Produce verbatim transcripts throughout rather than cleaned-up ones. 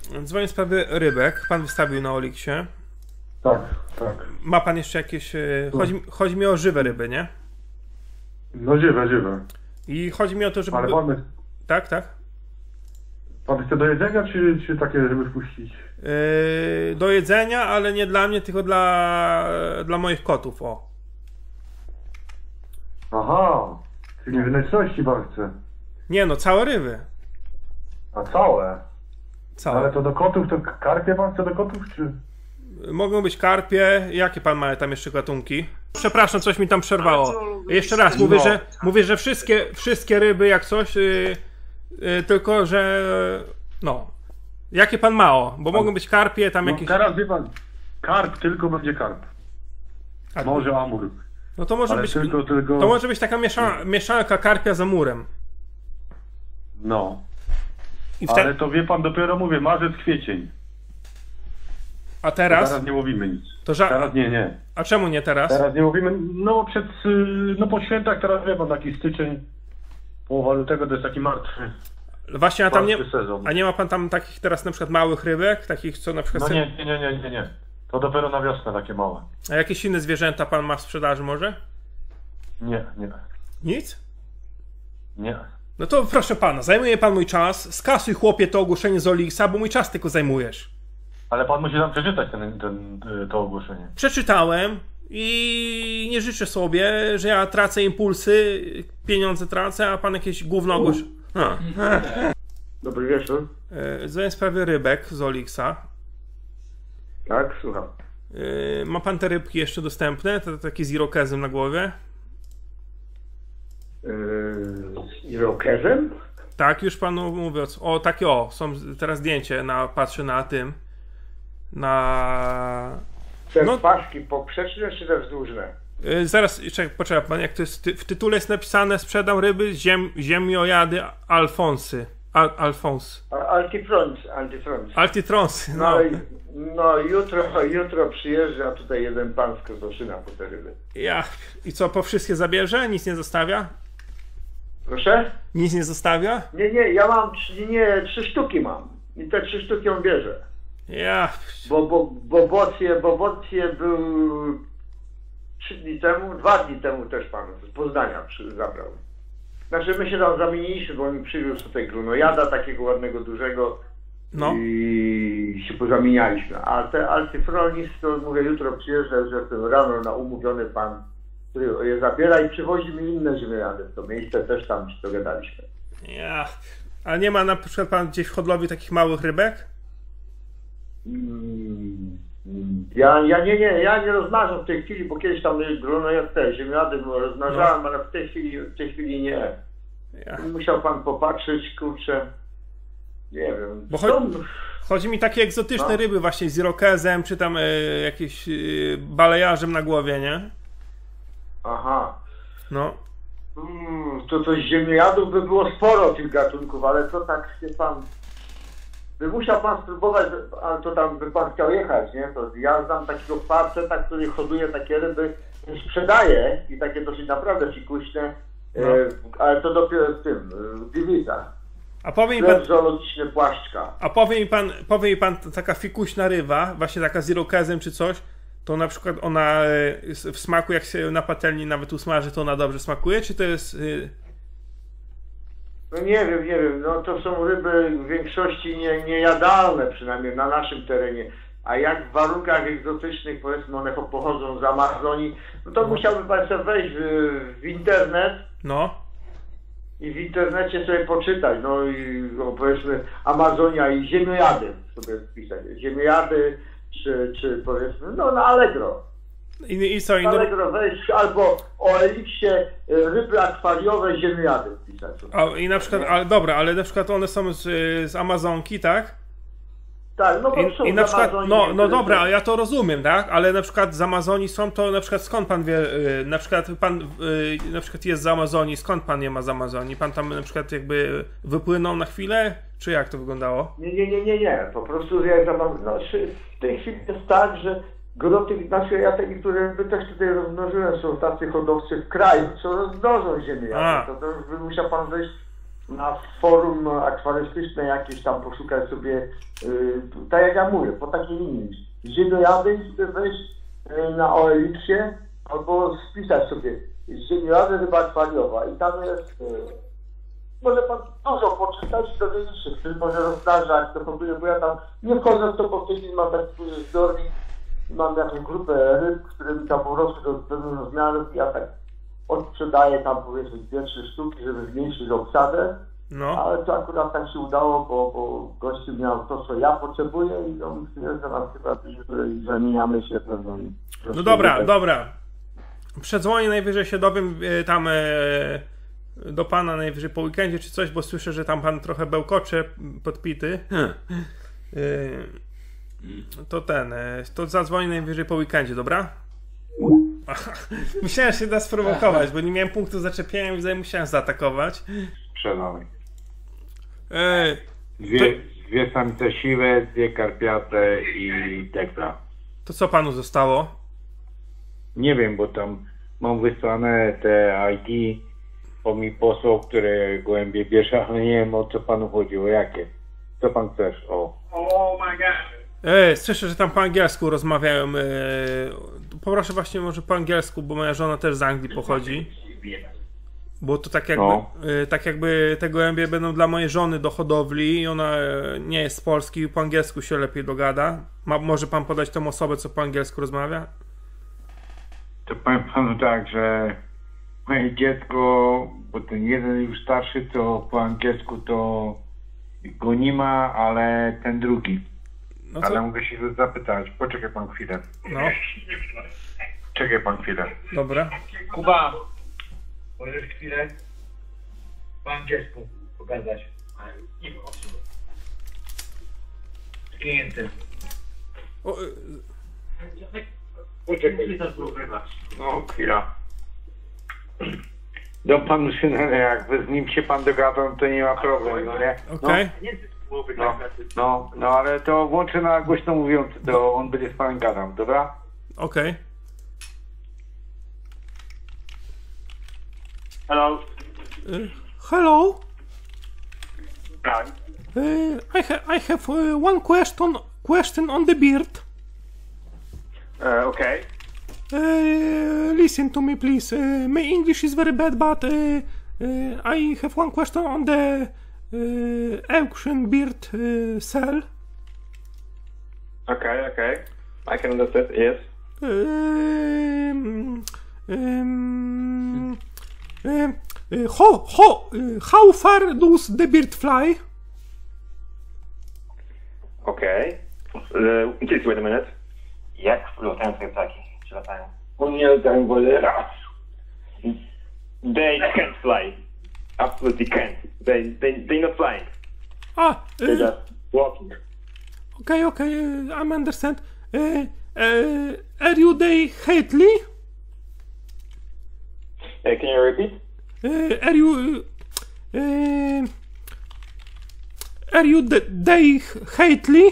Dzwonię w sprawie rybek. Pan wystawił na Oliksie. Tak, tak. Ma pan jeszcze jakieś... Chodzi, chodzi mi o żywe ryby, nie? No żywe, żywe. I chodzi mi o to, żeby... Ale pan, Tak, tak. pan chce do jedzenia, czy, czy takie, żeby wpuścić? Yy, do jedzenia, ale nie dla mnie, tylko dla, dla moich kotów, o. Aha, czyli wnętrzności pan chce. Nie no, całe ryby. A całe? Całe. Ale to do kotów, to karpie pan chce do kotów, czy? Mogą być karpie. Jakie pan ma tam jeszcze gatunki? Przepraszam, coś mi tam przerwało. Jeszcze raz, mówię, No. że, mówię, że wszystkie, wszystkie ryby jak coś, yy, yy, tylko że... No. Jakie pan ma, o? Bo mogą być karpie, tam No, jakieś... teraz wie pan, karp, tylko będzie karp. A, Może amur. no to może Ale być... tylko, tylko... To może być taka miesza, mieszanka karpia z amurem. No. I wtedy... Ale to wie pan, dopiero mówię, marzec, kwiecień. A teraz? Teraz nie mówimy nic. To ża... Teraz nie, nie. A czemu nie teraz? Teraz nie mówimy, no przed, y, no po świętach teraz wie pan, taki styczeń, połowa lutego to jest taki martwy, Właśnie, a tam nie... martwy sezon. A nie ma pan tam takich teraz na przykład małych rybek? Takich, co na przykład... No se- nie, nie, nie, nie, nie, nie. To dopiero na wiosnę takie małe. A jakieś inne zwierzęta pan ma w sprzedaży może? Nie, nie, Nic? nie. No to proszę pana, zajmuje pan mój czas, skasuj chłopie to ogłoszenie z Oliksa, bo mój czas tylko zajmujesz. Ale pan musi nam przeczytać ten, ten, y, to ogłoszenie. Przeczytałem i nie życzę sobie, że ja tracę impulsy, pieniądze tracę, a pan jakieś gówno ogłosz... Ha. Dobry wieczór. E, Dzwonię w sprawie rybek z Oliksa. Tak, słucham. E, Ma pan te rybki jeszcze dostępne? Te, takie z irokezem na głowie? Yy, Irokezem? Tak, już panu mówię. O, takie o, są teraz zdjęcie, na, patrzę na tym. Na... Te No. paski poprzeczne czy te wzdłużne? Yy, zaraz, czekaj, poczekaj pan, jak to jest, ty, w tytule jest napisane sprzedam ryby ziem, ziemiojady Alfonsy. Al, Alfons. A- Altifront, antifront. Altitronsy, No, no. ale- no jutro, jutro przyjeżdża tutaj jeden pan z Krotoszyna po te ryby. Ja, i co, po wszystkie zabierze? Nic nie zostawia? Proszę? Nic nie zostawia? Nie, nie, ja mam, trzy- nie, trzy sztuki mam. I te trzy sztuki on bierze. Ja, Bo, bo, bo bocje, bo bocje był trzy dni temu, dwa dni temu też pan z Poznania przy, zabrał. Znaczy my się tam zamieniliśmy, bo on mi przywiózł tutaj grunojada takiego ładnego, dużego no. i się pozamienialiśmy. A te Altifronis to mówię, jutro przyjeżdża, już jestem rano na umówiony pan, który je zabiera i przywozi mi inne ziemiany w to miejsce, też tam się dogadaliśmy. Ja. A nie ma na przykład pan gdzieś w hodowli takich małych rybek? Mm, mm. Ja, ja nie, nie, ja nie rozmnażam w tej chwili, bo kiedyś tam grunojad te ziemiady rozmnażałem, No. ale w tej chwili, w tej chwili nie. Ja. Musiał pan popatrzeć, kurczę, nie wiem. Bo Są- chodzi, chodzi mi takie egzotyczne No. ryby właśnie z irokezem, czy tam e, jakieś e, balejarzem na głowie, nie? Aha. No. Mm, to coś ziemniojadów by było sporo tych gatunków, ale to tak się pan... By musiał pan spróbować, ale to tam by pan chciał jechać, nie? To ja znam takiego faceta, który hoduje takie ryby, sprzedaje i takie dosyć naprawdę fikuśne, No. e, ale to dopiero w tym, w Gliwicach. A powie mi pan, Sklep zoologiczny Płaszczka. a powie mi pan, powie mi pan taka fikuśna ryba, właśnie taka z irokezem czy coś, to na przykład ona e, w smaku, jak się na patelni nawet usmaży, to ona dobrze smakuje, czy to jest... E, No nie wiem, nie wiem, no to są ryby w większości nie, niejadalne, przynajmniej na naszym terenie. A jak w warunkach egzotycznych, powiedzmy, one pochodzą z Amazonii, no to musiałby pan sobie wejść w, w internet no. i w internecie sobie poczytać, no i no, powiedzmy Amazonia i ziemiojady sobie wpisać. Ziemiojady, czy, czy powiedzmy, no na Allegro. I, i co? I Na no, Allegro wejść, albo o Eliksie y, ryby akwariowe, ziemiojady wpisać. a, I na przykład, ale dobra, ale na przykład one są z, z Amazonki, tak? Tak, no bo I, są i na z przykład, Amazonii no, no niektóre dobra, są- ja to rozumiem, tak? Ale na przykład z Amazonii są, to na przykład skąd pan wie, yy, na przykład pan yy, na przykład jest z Amazonii, skąd pan nie ma z Amazonii? Pan tam na przykład jakby wypłynął na chwilę? Czy jak to wyglądało? Nie, nie, nie, nie, nie. Po prostu ja tam, no, czy w tej chwili jest tak, że gro tych, znaczy ja te niektóre ryby też tutaj rozmnożyłem, są tacy hodowcy w kraju, co rozmnożą ziemię. A. To, to już by musiał pan wejść na forum akwarystyczne jakieś tam poszukać sobie, yy, tak jak ja mówię, po takiej linii. Ziemiojady wejść yy, na O L X-ie albo spisać sobie ziemiojady ryba akwariowa i tam jest, yy, może pan dużo poczytać i dowiedzieć się, czy może rozdarzać, to próbuję, bo ja tam nie wchodzę w to, bo w tej chwili mam taki zbiornik, mam jakąś grupę ryb, które mi tam urosły do pewnych rozmiarów i ja tak odsprzedaję tam powiedzmy dwie, trzy sztuki, żeby zmniejszyć obsadę. No. Ale to akurat tak się udało, bo, bo gościu miał to, co ja potrzebuję i on stwierdza na przykład, że zamieniamy się pewną... No dobra, tak. dobra. Przedzwonię, najwyżej się dowiem e, tam e, do pana najwyżej po weekendzie czy coś, bo słyszę, że tam pan trochę bełkocze podpity. e, to ten, e, to zadzwonię najwyżej po weekendzie, dobra? Musiałem się da sprowokować, bo nie miałem punktu zaczepienia, widzę, musiałem zaatakować. Sprzedamy. E, Dwie, to, dwie samice siwe, dwie karpiate i tekla. to co panu zostało? Nie wiem, bo tam mam wysłane te I D, bo mi posłał, które gołębie bierze, ale nie wiem, o co panu chodzi, o jakie. Co pan chcesz? O. Oh my god. E, słyszę, że tam po angielsku rozmawiają. E, poproszę właśnie może po angielsku, bo moja żona też z Anglii pochodzi. Bo to tak jakby, no. e, tak jakby te gołębie będą dla mojej żony do hodowli i ona e, nie jest z Polski i po angielsku się lepiej dogada. Ma, może pan podać tą osobę, co po angielsku rozmawia? To powiem panu tak, że moje dziecko, bo ten jeden już starszy, to po angielsku to go nie ma, ale ten drugi. No co? Ale mogę się zapytać. Poczekaj pan chwilę. No. Czekaj pan chwilę. Dobra. Kuba, możesz chwilę po angielsku pokazać. Z klientem. O, e, Poczekaj. No, chwila. Do panu syna, jak z nim się pan dogadał, to nie ma problemu, no nie? okej. No, no, no, ale to włączę na głośno mówiąc, to on będzie z panem gadał, dobra? Okej. Hello. E, hello. Tak. E, I, ha I have uh, one question, question on the beard. Uh, okay. Uh, listen to me, please. Uh, my English is very bad, but uh, uh, I have one question on the uh, auction beard uh, sale. Okay, okay. I can understand, yes. Um, um, um, uh, how, how, uh, how far does the beard fly? Okay. Uh, just wait a minute. Jak latają twoje ptaki? Czy latają? Nie latają, bo raz. They can't fly. Absolutely can't. They, they, they're not flying. Ah, They're uh, just walking. okay, okay, uh, I understand. Uh, uh, are you they Hately? Uh, can you repeat? Uh, are you uh, uh, are you the, they Hately?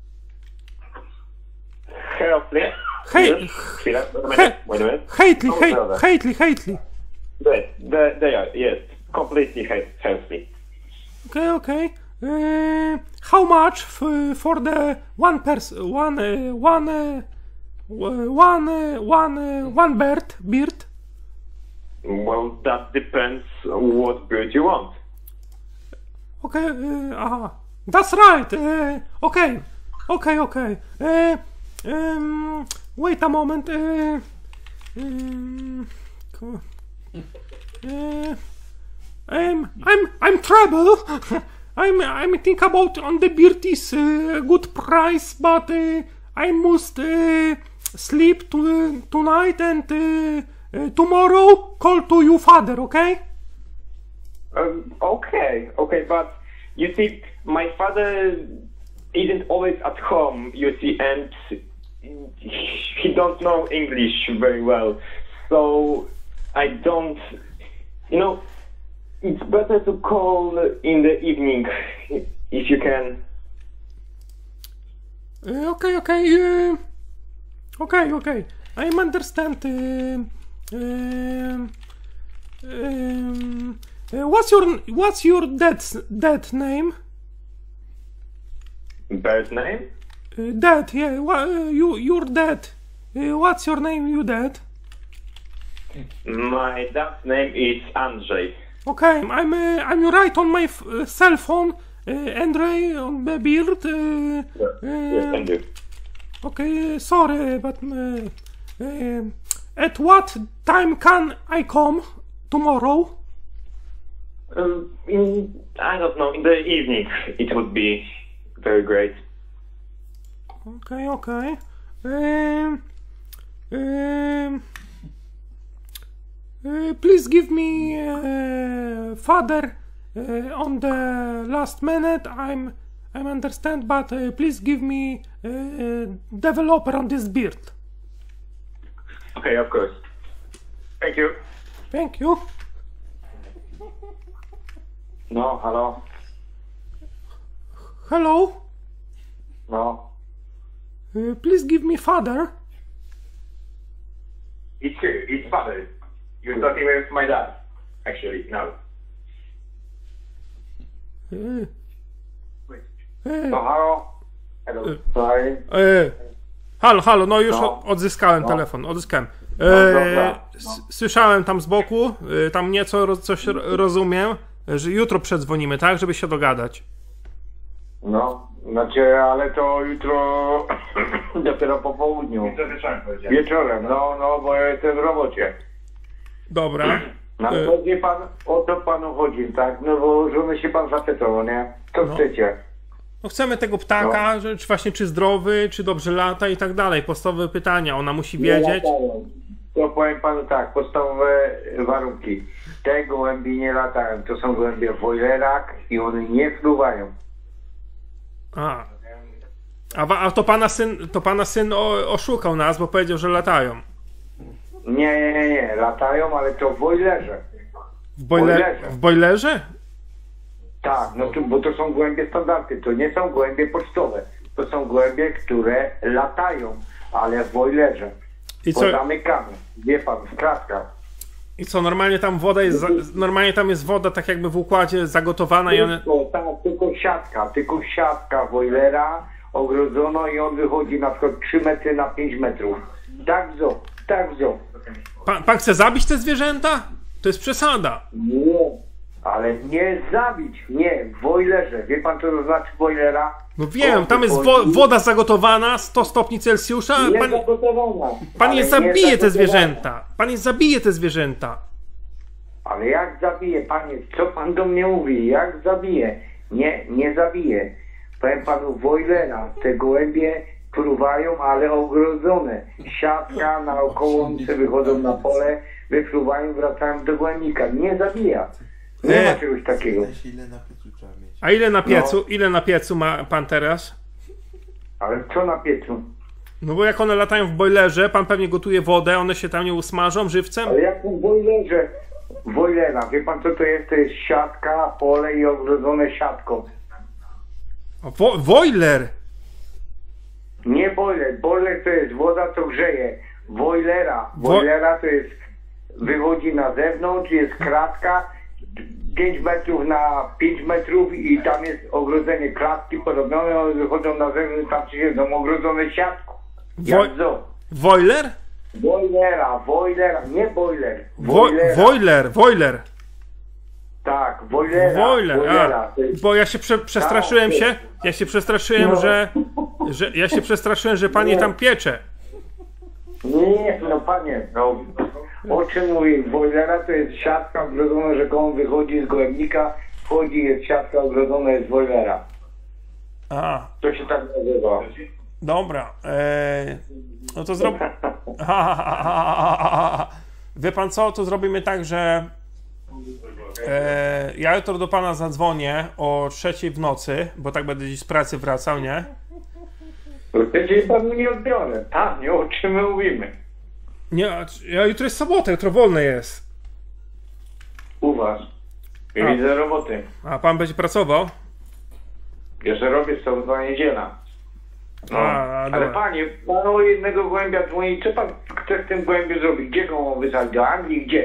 Healthy. Hey, Yes. Chwila, wait a he, minute. Wait a minute. Hately, Oh, Hately, brother. Hately, Hately. They, they, they are, yes. Completely he- healthy. Okay, okay. Uh, how much f- for the one person, one, uh, one, uh, one, uh, one, uh, one bird, beard? Well, that depends what bird you want. Okay, uh, aha. That's right. Uh, okay, okay, okay. Uh, um, wait a moment. Uh, um, co- uh, I'm, I'm, I'm trouble. I'm, I'm think about on the beard is uh, good price, but uh, I must uh, sleep to, tonight and uh, uh, tomorrow call to you father. Okay? Um, okay, okay, but you see, my father isn't always at home, you see, and he don't know English very well, so I don't, you know, it's better to call in the evening, if you can. Uh, okay, okay, uh, okay, okay. I understand. Uh, um, um, Uh, what's your What's your dad's dad name? Bird name? Uh, dad, yeah. Wha- uh, you your dad. Uh, what's your name, you dad? My dad's name is Andrzej. Okay, I'm uh, I'm right on my f- uh, cell phone. Uh, Andre on the beard. Uh, Yes, uh, thank you. okay, sorry, but uh, uh, at what time can I come tomorrow? Um, in, I don't know, in the evening it would be very great. Okay, okay. Um, um, uh, please give me uh, father uh, on the last minute. I'm I understand, but uh, please give me uh, developer on this beard. Okay, of course. Thank you. Thank you. No, halo? Hello. No. Uh, please give me father. It's it's father. You're talking with my dad, actually, now. Uh, No, uh, halo? Hello. Sorry. E, halo, halo, no już No. o- odzyskałem No. telefon, odzyskałem. No, E, dobra. s- Słyszałem tam z boku, e, tam nieco roz, coś ro- rozumiem, że jutro przedzwonimy, tak, żeby się dogadać. No, znaczy, ale to jutro dopiero po południu. To wieczorem powiedziałem. Wieczorem, no, no, bo ja jestem w robocie. Dobra. No, E, to wie pan, o to panu chodzi, tak? No bo żony się pan zapytał, nie? Co No. chcecie? No chcemy tego ptaka, że, czy właśnie czy zdrowy, czy dobrze lata i tak dalej. Podstawowe pytania, ona musi wiedzieć. latają. To powiem panu tak, podstawowe warunki. Te gołębie nie latają, to są gołębie wojlerak i one nie fruwają. A. A, wa- a to pana syn, to pana syn o, oszukał nas, bo powiedział, że latają. Nie, nie, nie, nie, latają, ale to w wojlerze. W, bojle, Boilerze. w bojlerze? Tak, no to, bo to są gołębie standardy, to nie są gołębie pocztowe. To są gołębie, które latają, ale w wojlerze. I co, Pozamykamy, wie pan, w kratkach. i co, normalnie tam woda jest, za, normalnie tam jest woda tak jakby w układzie zagotowana i one... Tylko, tak, tylko siatka, tylko siatka wojlera ogrodzono i on wychodzi na przykład trzy metry na pięć metrów. Tak zo, tak zo. Pan, pan chce zabić te zwierzęta? To jest przesada. Nie, ale nie zabić, nie, w wojlerze. Wie pan co to znaczy wojlera? No wiem, On tam jest wo wychodzi- woda zagotowana, sto stopni Celsjusza, a Nie pan, zagotowana. pan ale je nie zabije te zagotowana. zwierzęta. Pan je zabije te zwierzęta. Ale jak zabije, panie, co pan do mnie mówi? Jak zabije? Nie, nie zabije. Powiem panu, wojlera, te gołębie fruwają, ale ogrodzone. Siatka naokoło, one wychodzą na pole, wyfruwają, wracają do gołębnika. Nie zabija. Nie E. ma czegoś takiego. Ile na piecu trzeba mieć? A ile na piecu, ile na piecu ma pan teraz? Ale co na piecu? No bo jak one latają w bojlerze, pan pewnie gotuje wodę, one się tam nie usmażą żywcem? Ale jak w wojlerze? Wojlera, wie pan co to jest? To jest siatka, pole i ogrodzone siatką. O, wo wojler! Nie boiler. Boiler to jest woda, co grzeje. Wojlera. Wojlera to jest, wychodzi na zewnątrz, jest kratka, pięć metrów na pięć metrów i tam jest ogrodzenie klatki porobione, one wychodzą na zewnątrz, tam siedzą ogrodzone siatką. Woj Jak zo. wojler? Wojlera, wojlera, nie boiler. Wo Wojlera. wojler, wojler. Tak, wojlera. Wojler, wojlera. a, To jest- bo ja się prze przestraszyłem Tak, się, ja się przestraszyłem, No. że, że, ja się przestraszyłem, że pan je tam piecze. Nie, no panie, no o czym mówię? Wojlera to jest siatka ogrodzona, że on wychodzi z gołębnika, wchodzi, jest siatka ogrodzona, jest wojlera. A, To się tak nazywa. dobra. Eee, no to zrob... Wie pan co, to zrobimy tak, że e, ja jutro do pana zadzwonię o trzeciej w nocy, bo tak będę dziś z pracy wracał, nie? Przecież panu nie odbiorę. Panie, o czym my mówimy? Nie, ja jutro jest sobota, jutro wolne jest. U was. Ja A. widzę roboty. A pan będzie pracował? Jeszcze robię sobota, niedziela. No, A, a, ale dobra. panie, pan o jednego gołębia dzwoni, co pan chce z tym gołębiem zrobić? Gdzie go on wysadzić? Do Anglii? Gdzie?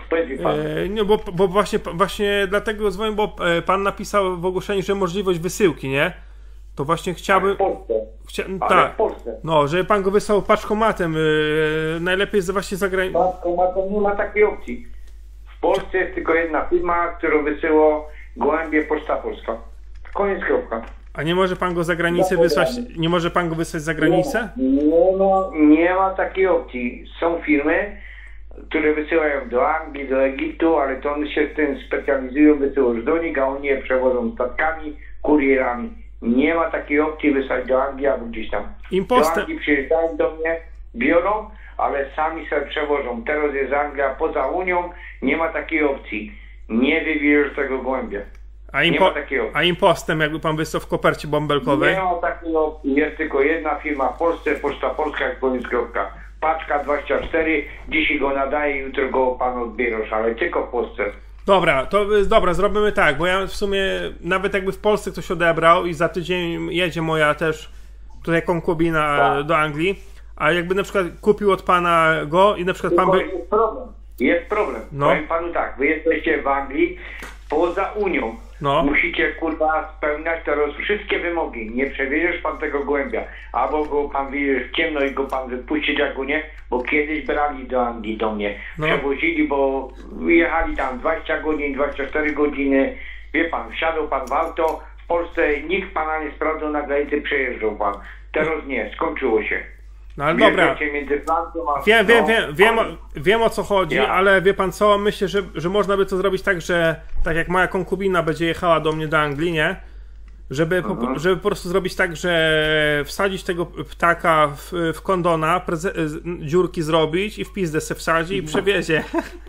Powiedz pan. E, nie, bo, bo właśnie, właśnie dlatego dzwonię, bo e, pan napisał w ogłoszeniu, że możliwość wysyłki, nie? To właśnie chciałbym... W Polsce. Chcia... Ale Tak. w Polsce. No, żeby pan go wysłał paczkomatem. E, najlepiej jest właśnie za granicą. Paczkomatem nie ma takiej opcji. W Polsce jest tylko jedna firma, która wysyła gołębie Poczta Polska. Koniec, kropka. A nie może pan go za granicę wysłać? Nie może pan go wysłać za granicę? Nie ma, nie ma takiej opcji. Są firmy, które wysyłają do Anglii, do Egiptu, ale to one się w tym specjalizują, wysyłasz do nich, a oni je przewożą statkami, kurierami. Nie ma takiej opcji wysłać do Anglii albo gdzieś tam. Impostem. Do Anglii przyjeżdżają do mnie, biorą, ale sami sobie przewożą. Teraz jest Anglia poza Unią, nie ma takiej opcji. Nie wywieziesz tego gołębia. A, Nie impo ma takiej opcji. a impostem, jakby pan wysłał w kopercie bąbelkowej? Nie ma takiej opcji. Jest tylko jedna firma w Polsce, Poczta Polska, jak koniec, kropka. Paczka dwadzieścia cztery, dzisiaj go nadaje, jutro go pan odbierasz, ale tylko w Polsce. Dobra, to dobra, zrobimy tak, bo ja w sumie nawet jakby w Polsce ktoś odebrał i za tydzień jedzie moja też tutaj konkubina Tak. do Anglii, a jakby na przykład kupił od pana go i na przykład pan Tylko by... jest problem. Jest problem. No. Powiem panu tak, wy jesteście w Anglii, poza Unią. No. Musicie, kurwa, spełniać teraz wszystkie wymogi. Nie przewieziesz pan tego gołębia. Albo go pan wieziesz w ciemno i go pan wypuścić jak go nie, bo kiedyś brali do Anglii do mnie. No. Przewozili, bo jechali tam dwadzieścia godzin, dwadzieścia cztery godziny. Wie pan, wsiadł pan w auto. W Polsce nikt pana nie sprawdzał, na granicy przejeżdżał pan. Teraz nie, skończyło się. No ale dobra, Między Francją a... wiem, wiem, no, wiem, wiem, o, ale- wiem o co chodzi, Ja. ale wie pan co, myślę, że, że można by to zrobić tak, że tak jak moja konkubina będzie jechała do mnie do Anglii, nie? Żeby po, Mhm. żeby po prostu zrobić tak, że wsadzić tego ptaka w, w kondona, preze, dziurki zrobić i w pizdę se wsadzi i przewiezie.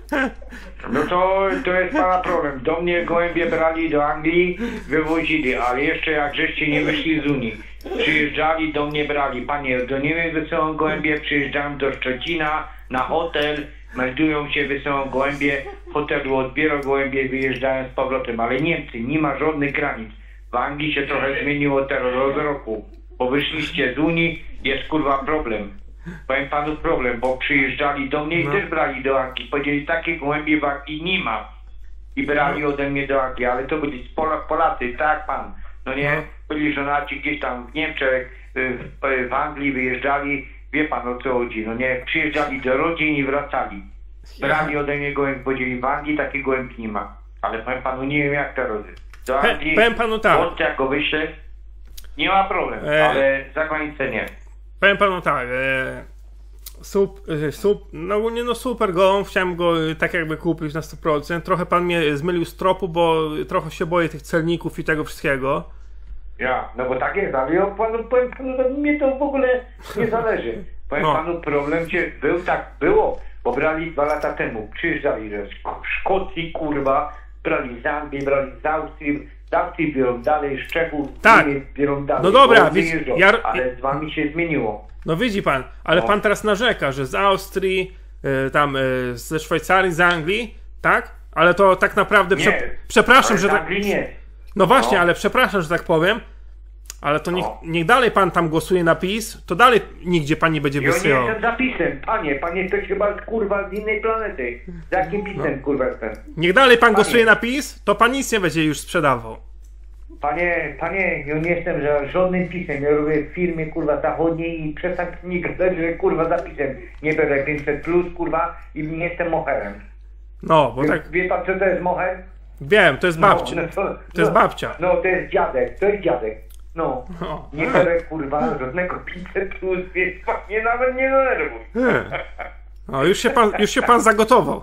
No to, to jest pana problem. Do mnie gołębie brali do Anglii, wywozili, ale jeszcze jak żeście nie wyszli z Unii. Przyjeżdżali, do mnie brali. Panie, do Niemiec wysyłam gołębie, przyjeżdżałem do Szczecina na hotel, meldują się, wysyłam gołębie, w hotelu odbiorą gołębie, wyjeżdżają z powrotem. Ale Niemcy, nie ma żadnych granic. W Anglii się trochę zmieniło teraz od roku, bo wyszliście z Unii, jest kurwa problem. Powiem panu problem, bo przyjeżdżali do mnie i No. też brali do Anglii. Powiedzieli, takie gołębie w Anglii nie ma. I brali ode mnie do Anglii, ale to byli Pola, Polacy, tak pan. No nie, No. byli żonaci gdzieś tam w Niemczech, w, w Anglii wyjeżdżali, wie pan o co chodzi, no nie, przyjeżdżali do rodzin i wracali. Brali ode mnie gołębi, powiedzieli, w Anglii takiej gołębi nie ma. Ale powiem panu, nie wiem jak to robię. Do Pe- Anglii, powiem panu tak. Polsce jak go wyślę, nie ma problem, E. ale za granicę nie. Powiem panu tak, e, sup, e, sup, no ogólnie no super go, chciałem go e, tak jakby kupić na sto procent. Trochę pan mnie zmylił z tropu, bo trochę się boję tych celników i tego wszystkiego. Ja, no bo tak jest, ale ja panu powiem panu, no mnie to w ogóle nie zależy. Powiem No. panu, problem cię był, tak było, bo brali dwa lata temu, przyjeżdżali ze Szk- Szkocji, kurwa, brali z Anglii, brali z Austrii, z Austrii biorą dalej, z Czechów, Tak. Niemiec biorą dalej. No dobra, bo wiesz, wyjeżdżą, ja- ale z wami się zmieniło. No widzi pan, ale No. pan teraz narzeka, że z Austrii, e, tam e, ze Szwajcarii, z Anglii, tak? Ale to tak naprawdę, Nie, prze, przepraszam, ale że z tak... Anglii nie. No właśnie, No. ale przepraszam, że tak powiem, ale to niech, No. niech dalej pan tam głosuje na PiS, to dalej nigdzie pan nie będzie Ja nie wysyłał. jestem zapisem, panie, panie to chyba kurwa z innej planety. Z jakim pisem kurwa jestem? Niech dalej pan Panie. głosuje na PiS, to pan nic nie będzie już sprzedawał. Panie, panie, ja nie jestem za żadnym pisem, ja robię w firmie kurwa zachodniej i przestań mi gadać, że kurwa zapisem nie biorę pięćset plus kurwa i nie jestem moherem. No, bo Wie, tak, wie pan co to jest moher? wiem, to jest babcia. No, no to, To jest no, babcia. No to jest dziadek, to jest dziadek. No, O. nie biorę kurwa żadnego pięćset plus, więc panie nawet nie denerwuj. O, już się pan, już się pan zagotował.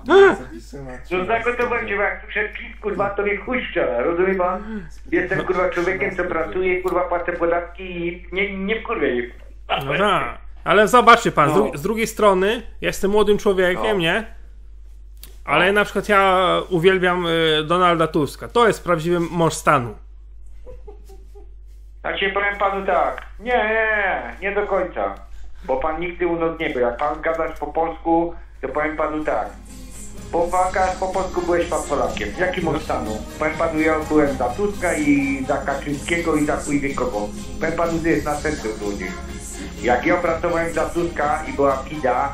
No zagotowajcie, bo jak słyszę PiS, kurwa, to mnie chuj strzela, rozumie pan? Jestem, kurwa, człowiekiem, co pracuje, kurwa, płacę podatki i nie, nie wkurwię ich. No tak. Ale zobaczcie pan, z, No. dru- z drugiej strony, ja jestem młodym człowiekiem, No. nie? Ale na przykład ja uwielbiam y, Donalda Tuska. To jest prawdziwy mąż stanu. Ja ci powiem panu tak, nie, nie, nie do końca, bo pan nigdy u nas nie był. Jak pan gadasz po polsku, to powiem panu tak, po walkach po polsku byłeś pan Polakiem. Jaki mąż stanu? Powiem panu, ja byłem za Tuska i za Kaczyńskiego i za Chujwikową. Powiem panu, gdzie jest na sercu ludzi. Jak ja pracowałem za Tuska i była bida,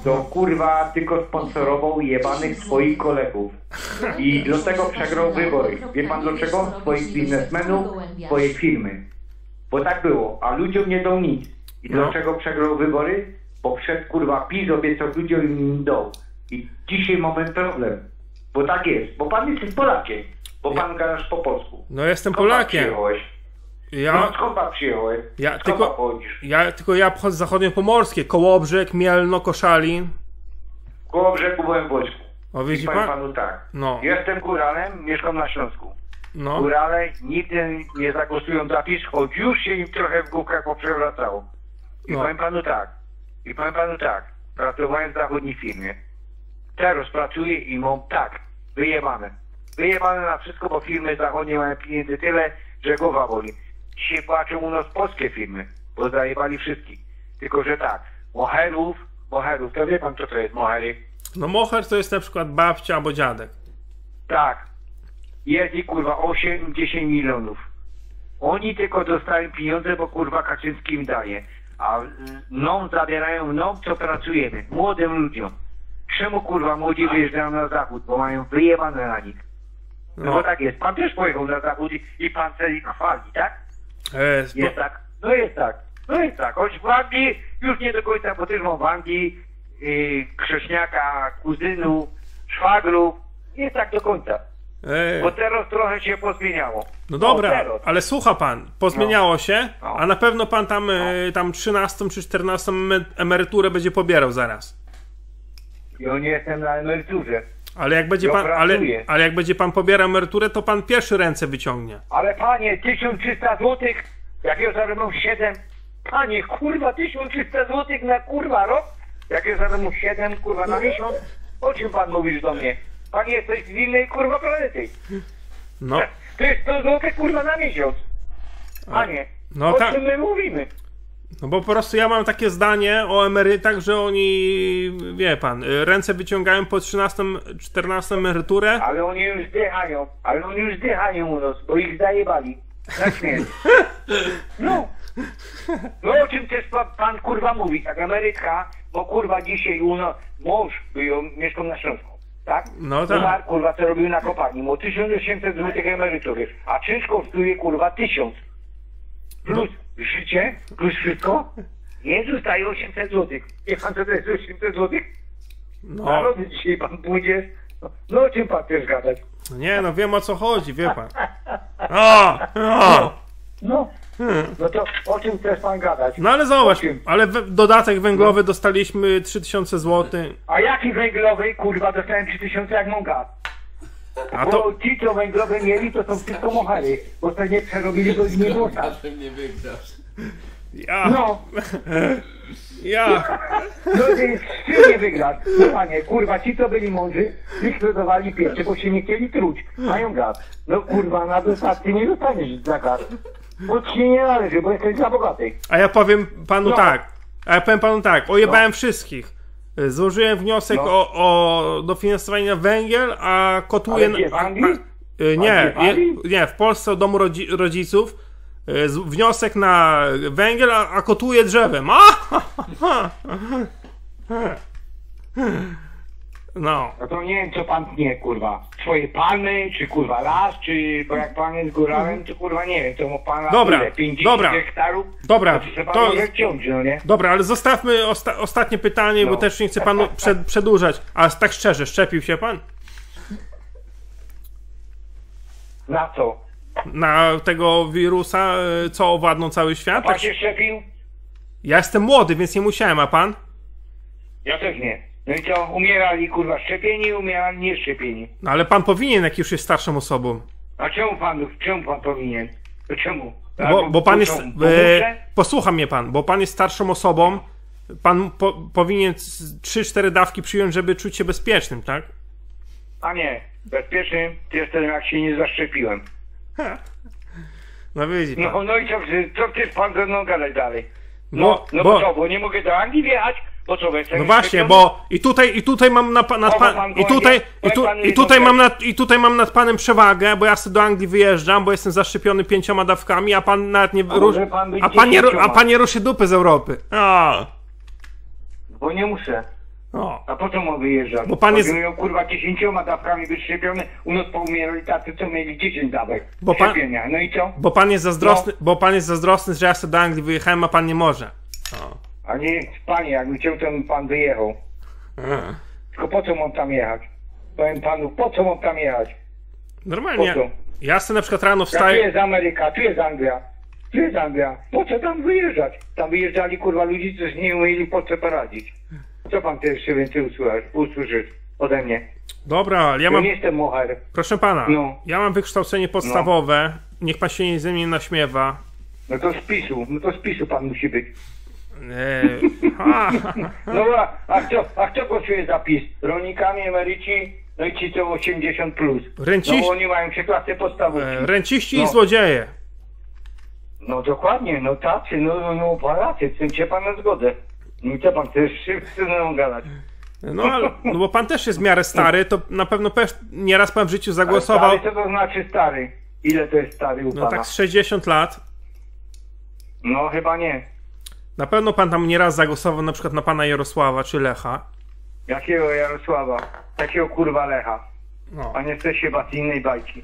to kurwa tylko sponsorował jebanych swoich kolegów. I dlatego przegrał wybory. Wie pan dlaczego? Swoich biznesmenów, swojej firmy. Bo tak było, a ludziom nie dał nic. I No. dlaczego przegrał wybory? Bo przed kurwa PiS obiecał ludziom i im dał. I dzisiaj mamy problem. Bo tak jest. Bo pan jest Polakiem. Bo pan gadasz po polsku. No jestem Skąd pan Polakiem. przyjechałeś? Ja, No skąd pan przyjechałeś? ja, Skąd tylko, pan pochodzisz? ja, tylko ja pochodzę z zachodniopomorskie. Kołobrzeg, Mielno, Koszalin. Koło brzegu byłem w wojsku. O, I widzi powiem pan? panu tak. No, Jestem góralem, mieszkam na Śląsku. no. Górale nigdy nie zagłosują za PiS, choć już się im trochę w główkach poprzewracało. I No. powiem panu tak. I powiem panu tak. Pracowałem w zachodniej firmie. Teraz pracuję i mam tak. Wyjebane. Wyjebane na wszystko, bo firmy zachodnie mają pieniędzy tyle, że głowa boli. Dzisiaj płaczą u nas polskie firmy, bo zajebali wszystkich. Tylko, że tak. Moherów, moherów, to wie pan co to jest mohery? No moher to jest na przykład babcia albo dziadek. Tak. Jest i kurwa osiem dziesięć milionów. Oni tylko dostają pieniądze, bo kurwa Kaczyński im daje. A nam zabierają nam, co pracujemy. Młodym ludziom. Czemu kurwa młodzi wyjeżdżają na zachód? Bo mają wyjebane na nich. No, No. bo tak jest. Pan też pojechał na zachód i, i pan sobie chwali, tak? E, Jest tak. No jest tak. No jest tak. Choć w Anglii już nie do końca, bo też mam w Anglii yy, krześniaka, kuzynów, szwagrów. Nie tak do końca. e, Bo teraz trochę się pozmieniało. no dobra, teraz. ale słucha pan, pozmieniało się, No. a na pewno pan tam, e, tam trzynastą czy czternastą emery- emeryturę będzie pobierał zaraz. Ja nie jestem na emeryturze. Ale jak będzie Ja pan, ale, pracuję. ale jak będzie pan pobierał emeryturę, to pan pierwszy ręce wyciągnie. Ale panie, tysiąc trzysta złotych, jak ja zarabiam siedem, panie, kurwa, tysiąc trzysta złotych na kurwa rok, jak ja zarabiam siedem, kurwa, na miesiąc, o czym pan mówisz do mnie? Pan jesteś z innej, kurwa, planety. No, To jest sto złotych, kurwa, na miesiąc. Panie, no o tak. czym my mówimy? no bo po prostu ja mam takie zdanie o emerytach, że oni, wie pan, y, ręce wyciągają po trzynastą, czternastą emeryturę. Ale oni już zdychają, ale oni już zdychają u nas, bo ich zajebali. Na śmierć. No. No o czym też pan, pan kurwa mówi, tak emerytka, bo kurwa dzisiaj u nas mąż był, mieszkał na Śląsku, tak? No tak. Umarł, kurwa, co robił na kopalni, mu tysiąc osiemset złotych emerytury, a czynsz kosztuje kurwa tysiąc. Plus życie, plus wszystko, nie zostaje osiemset złotych. Wie pan co to jest osiemset złotych? No, Narody dzisiaj pan pójdzie, no, no o czym pan też gadać? nie no, wiem o co chodzi, wie pan. O, o. No, no to o czym chcesz pan gadać? No ale zobacz, O czym? ale we, dodatek węglowy dostaliśmy trzy tysiące złotych. A jaki węglowy, kurwa, dostałem trzy tysiące jak mam gaz? A Bo to, ci, co węglowe mieli, to są tylko mohery, bo to nie przerobili go i nie było tak. ja, No, ja, no ty z czym nie wygrasz? No panie, kurwa, ci, co byli mądrzy, likwidowali piecze, bo się nie chcieli truć. Mają gaz. No kurwa, na dostatki nie dostaniesz za gaz. Bo ci się nie należy, bo jesteś za bogaty. a ja powiem panu No. tak, a ja powiem panu tak, ojebałem wszystkich. Złożyłem wniosek No. o, o dofinansowanie na węgiel, a kotuję... Ale gdzie, w Anglii? Y, Nie, A gdzie, w Anglii? je, nie, w Polsce o domu rodzi, rodziców y, z- wniosek na węgiel, a, a kotuję drzewem. A! No. No to nie wiem, co pan tnie, kurwa. Swoje palmy, czy kurwa las, czy... Bo jak pan jest góralem, to kurwa nie wiem, to mu pana Dobra, ile, pięćdziesiąt dobra. hektarów? Dobra, to trzeba to- może ciąć, no nie? Dobra, ale zostawmy osta ostatnie pytanie, bo No. też nie chcę panu przed przedłużać. A tak szczerze, szczepił się pan? Na co? Na tego wirusa, y, co owładnął cały świat? Pan Tak, się szczepił? ja jestem młody, więc nie musiałem, a pan? Ja też nie. No i co? Umierali kurwa szczepieni, umierali nieszczepieni. No ale pan powinien, jak już jest starszą osobą. A czemu pan, czemu pan powinien? To czemu? Bo, Albo bo pan po jest. czemu? Bo E, muszę? posłucha mnie pan, bo pan jest starszą osobą. Pan po, powinien trzy cztery dawki przyjąć, żeby czuć się bezpiecznym, tak? A nie, bezpiecznym to jestem jak się nie zaszczepiłem. No widzi pan. No, no i co, co chcesz pan ze mną gadać dalej? No, Bo- no bo- bo co, bo nie mogę do Anglii wjechać? Bo co, bo jestem No właśnie, szczepiony? bo i tutaj, i tutaj mam na, pa- nad O, bo pan, pan i tutaj, bo i, tu, pan i nie tutaj dobre. mam nad, i tutaj mam nad panem przewagę, bo ja sobie do Anglii wyjeżdżam, bo jestem zaszczepiony pięcioma dawkami, a pan nawet nie A ruszy, może pan być a pan nie, ru- a dziesięcioma? pan nie ruszy dupy z Europy. A, Bo nie muszę. O. A po co mam wyjeżdżać? Bo pan jest... Miał kurwa dziesięcioma dawkami wyszczepiony, u nas poumierali tacy, co mieli dziesięć dawek Bo pan... szczepienia. No i co? Bo pan jest zazdrosny, no. bo pan jest zazdrosny, że ja sobie do Anglii wyjechałem, a pan nie może. O. A nie, panie, jakby chciał, to pan wyjechał. A. Tylko po co mam tam jechać? Powiem panu, po co mam tam jechać? Normalnie. Po co? Ja sobie na przykład rano Ja, wstaję... tu jest Ameryka, tu jest Anglia. Tu jest Anglia. Po co tam wyjeżdżać? Tam wyjeżdżali kurwa ludzie, którzy nie umieli po co poradzić. Co pan ty jeszcze więcej usłyszeć, usłyszysz ode mnie? Dobra, ale ja Ja mam... nie jestem moher. Proszę pana, No. ja mam wykształcenie podstawowe. Niech pan się nie ze mnie naśmiewa. No to z PiSu, no to z PiSu pan musi być. Eee, ha, ha, ha. No a, a kto, a kto głosuje za PiS? Rolnikami, emeryci, no i ci co osiemdziesiąt plus. Renciści- No bo oni mają się klasę podstawową. Eee, Renciści i No. złodzieje. No dokładnie, no tacy, no, no, no pan rację, z tym cię pan na zgodę. No i co pan też szybko no, gadać? No, ale, no bo pan też jest w miarę stary, to na pewno też nieraz pan w życiu zagłosował. Ale stary, co to znaczy stary? Ile to jest stary u No pana? tak z sześćdziesiąt lat. No chyba nie. Na pewno pan tam nieraz zagłosował na przykład na pana Jarosława czy Lecha. Jakiego Jarosława? Takiego kurwa Lecha. No, A nie jesteś chyba z innej bajki.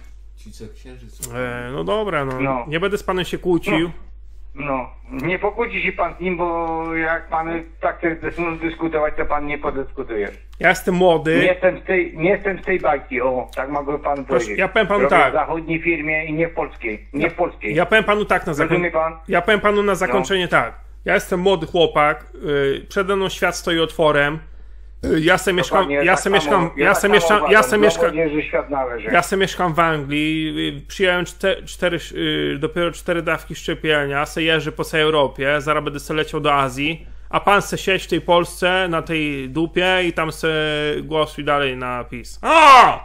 e, no dobra, no. No. Nie będę z panem się kłócił. No, nie pokłóci się pan z nim, bo jak pan tak chce dyskutować, to pan nie podyskutuje. Ja jestem Nie młody. jestem z tej, nie jestem z tej bajki, o, tak mogę panu powiedzieć. ja powiem panu Robię tak. w zachodniej firmie i nie w polskiej. Nie w polskiej. Ja powiem panu tak na Rozumie zakończenie. pan? Ja powiem panu na zakończenie tak. Ja jestem młody chłopak. Yy, przede mną świat stoi otworem. Yy, ja se mieszkam. Dokładnie, Ja tak se samo- mieszkam. Ja tak se samo mieszkam. Ja uważam. se mieszkam. Dowodnie, że świat należy. Ja se mieszkam w Anglii, yy, przyjąłem czte, cztery, yy, dopiero cztery dawki szczepienia, se jeżdżę po całej Europie, zaraz będę se leciał do Azji, a pan se siedź w tej Polsce, na tej dupie i tam se głosuj dalej na PiS. O!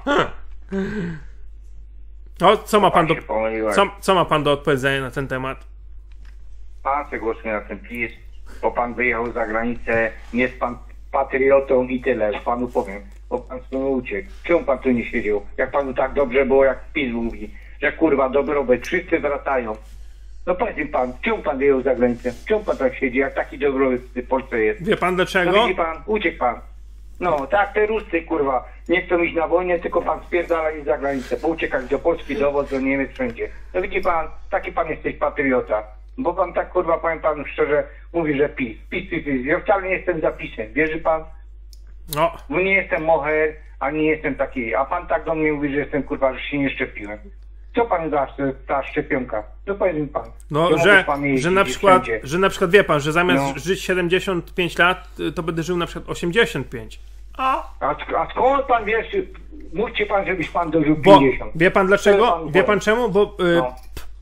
No, co ma pan do, się pomyliłem. co, co ma pan do odpowiedzenia na ten temat? Pan se głosuje na ten PiS, bo pan wyjechał za granicę, nie jest pan patriotą i tyle, panu powiem. Bo pan z tym uciekł. Czemu pan tu nie siedział? Jak panu tak dobrze było, jak PiS mówi, że kurwa dobrobyt, wszyscy wracają. No powiedz mi pan, czemu pan wyjechał za granicę? Czemu pan tak siedzi, jak taki dobrobyt w Polsce jest? Wie pan No dlaczego? widzi pan, uciekł pan. No tak, te Rusy kurwa, nie chcą iść na wojnę, tylko pan spierdala ich za granicę, bo uciekać do Polski, do Włoch, do Niemiec, wszędzie. No widzi pan, taki pan jesteś patriota. Bo pan tak kurwa, powiem panu szczerze, mówi, że PiS, PiS, PiS, PiS. Ja wcale nie jestem za PiS-em, wierzy pan? No, Bo nie jestem moher, ani nie jestem taki, a pan tak do mnie mówi, że jestem kurwa, że się nie szczepiłem. Co pan da, ta szczepionka? No powiedz mi pan. no Że że, mógł pan jeździć że na przykład, wszędzie. że na przykład wie pan, że zamiast No. żyć siedemdziesiąt pięć lat, to będę żył na przykład osiemdziesiąt pięć. A? A, sk- a skąd pan wiesz, mówcie pan, żebyś pan dożył Bo, pięćdziesiąt. wie pan To dlaczego? pan Wie pan powie. czemu? Bo y, No.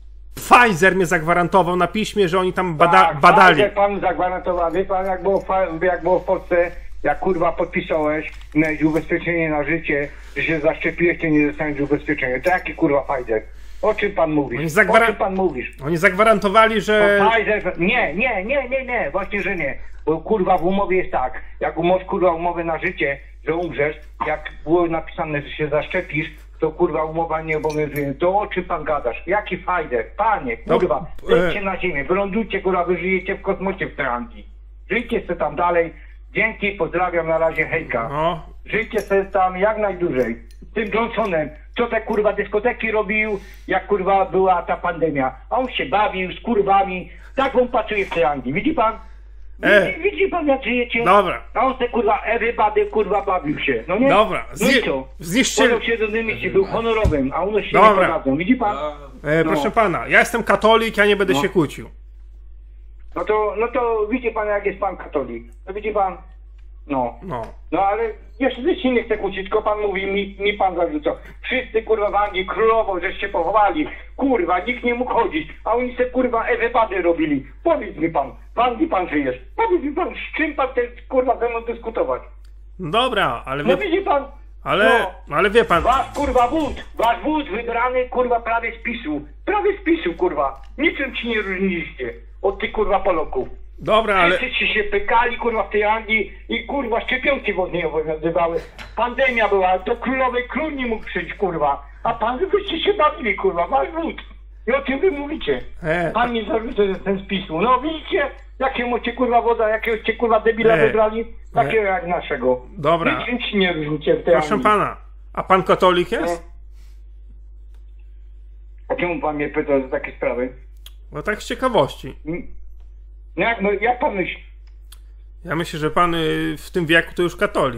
Pfizer mnie zagwarantował na piśmie, że oni tam bada, Tak, badali. Jak pan zagwarantował, wie pan jak było, fa- jak było w Polsce, jak kurwa podpisałeś, miałeś ubezpieczenie na życie, że się zaszczepiłeś, to nie dostaniesz ubezpieczenia. To jaki kurwa Pfizer? O czym pan Oni mówisz? zagwara- O czym pan mówisz? Oni zagwarantowali, że... To Pfizer, nie, nie, nie, nie, nie, właśnie, że nie. Bo kurwa w umowie jest tak, jak umawiasz kurwa umowę na życie, że umrzesz, jak było napisane, że się zaszczepisz, to kurwa umowa nie obowiązuje. To o czym pan gadasz? Jaki Pfizer? Panie, kurwa, No, zejdźcie na ziemię, wylądujcie kurwa, wy żyjecie w kosmosie w tej Anglii. Żyjcie sobie tam dalej. Dzięki, pozdrawiam, na razie, hejka. No, Żyjcie sobie tam jak najdłużej. Tym Johnsonem, co te kurwa dyskoteki robił, jak kurwa była ta pandemia. A on się bawił z kurwami. Tak on pracuje w tej Anglii. Widzi pan? E. Widzi, widzi pan jak żyjecie? Dobra. A on se kurwa everybody kurwa bawił się. No nie? Dobra, No i zni- co? zniszczyli- Podał się do dymisji, był honorowym, a ono się Dobra. nie podadzą. Widzi pan? e, No. proszę pana, ja jestem katolik, ja nie będę No. się kłócił. No to, no to widzi pan jak jest pan katolik. No widzi pan? No. No. No ale jeszcze też się nie chce kłócić, tylko pan mówi, mi, mi pan zarzuca. Wszyscy kurwa w Anglii królową, żeście pochowali. Kurwa, nikt nie mógł chodzić. A oni se kurwa ewepady robili. Powiedz mi pan, w Anglii pan żyjesz. Powiedz mi pan, z czym pan ten kurwa ze mną dyskutować? No dobra, ale No wie, widzi pan? ale, No. ale wie pan, Wasz kurwa wód, wasz wód wybrany kurwa prawie z PiSu. Prawie z PiSu kurwa. Niczym ci nie różniliście od tych kurwa Polaków. dobra, ale... Wszyscy się pykali kurwa w tej Anglii i kurwa szczepionki w niej obowiązywały. Pandemia była, do królowej król nie mógł przyjść kurwa. A pan wyście się bawili kurwa, wasz wód. I o czym wy mówicie? E, Pan mi zarzuca, że jestem z PiSu. No widzicie? Jakiemu cię kurwa woda, jakiegoś cię kurwa debila E. wybrali? Takiego E. jak naszego. Dobra. Niczym się nie różnicie w tej Proszę Anglii. pana, a pan katolik jest? A czemu pan mnie pyta za takie sprawy? No tak z ciekawości. No jak, no jak pan myśli? Ja myślę, że pan y, w tym wieku to już katolik.